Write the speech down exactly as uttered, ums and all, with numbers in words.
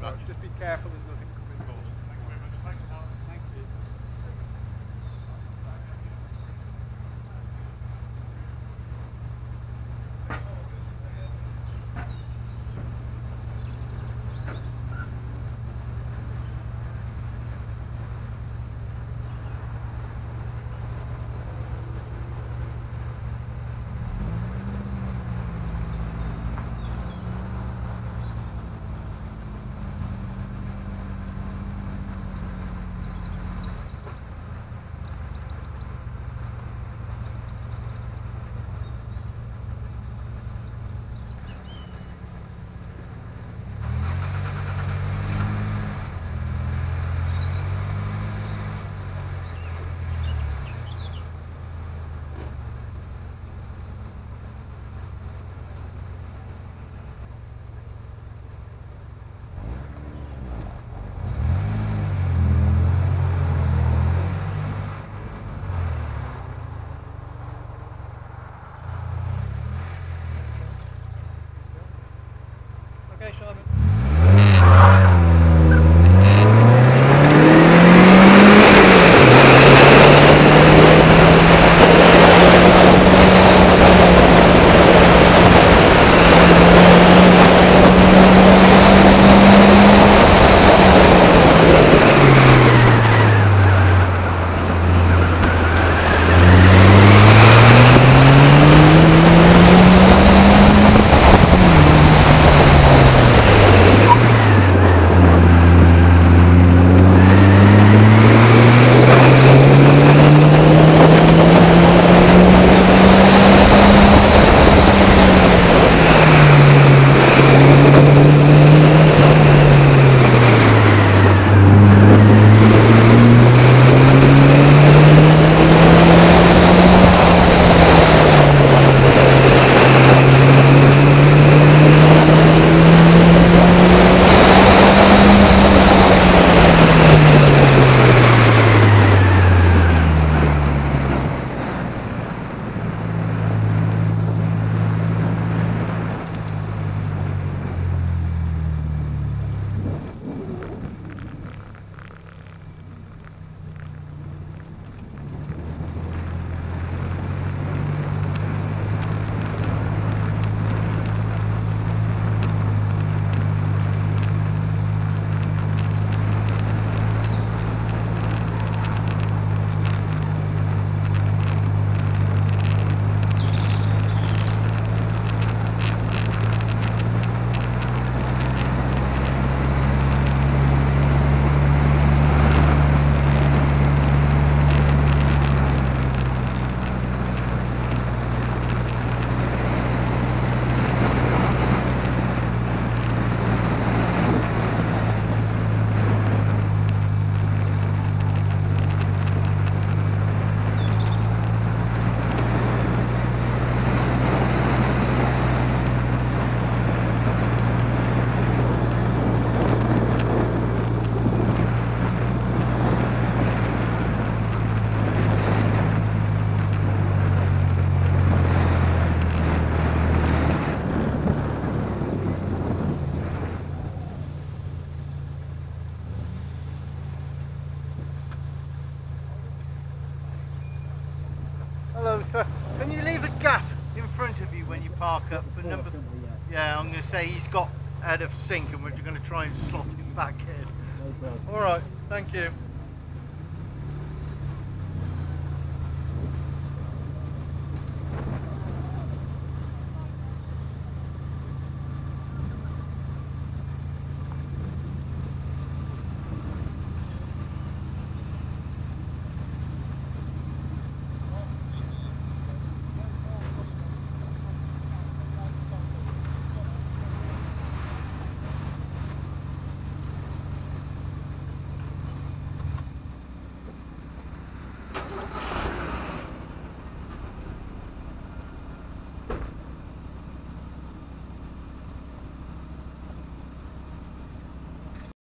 Right, just be careful there's nothing coming close. Thank you very much. Thank you, Mark. Thank you. Okay, Simon. Hello sir, can you leave a gap in front of you when you park up for number th yeah, I'm going to say he's got out of sync and we're going to try and slot him back in. Alright, thank you.